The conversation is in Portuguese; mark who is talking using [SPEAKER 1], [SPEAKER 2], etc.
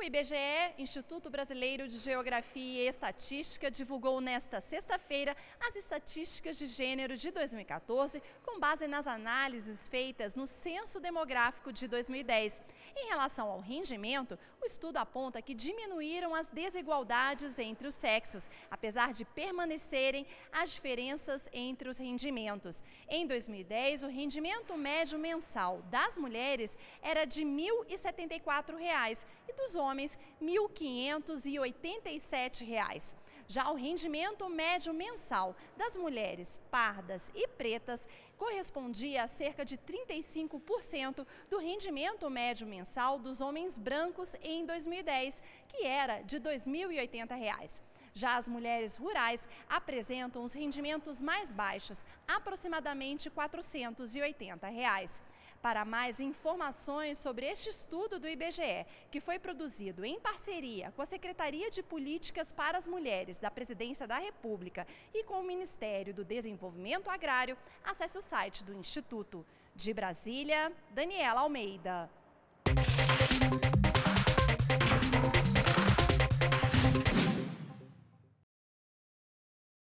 [SPEAKER 1] IBGE, Instituto Brasileiro de Geografia e Estatística, divulgou nesta sexta-feira as estatísticas de gênero de 2014, com base nas análises feitas no Censo Demográfico de 2010. Em relação ao rendimento, o estudo aponta que diminuíram as desigualdades entre os sexos, apesar de permanecerem as diferenças entre os rendimentos. Em 2010, o rendimento médio mensal das mulheres era de R$ 1.074 e dos homens R$ 1.587. Já o rendimento médio mensal das mulheres pardas e pretas correspondia a cerca de 35% do rendimento médio mensal dos homens brancos em 2010, que era de R$ 2.080. Já as mulheres rurais apresentam os rendimentos mais baixos, aproximadamente R$ 480. Para mais informações sobre este estudo do IBGE, que foi produzido em parceria com a Secretaria de Políticas para as Mulheres da Presidência da República e com o Ministério do Desenvolvimento Agrário, acesse o site do Instituto. De Brasília, Daniela Almeida.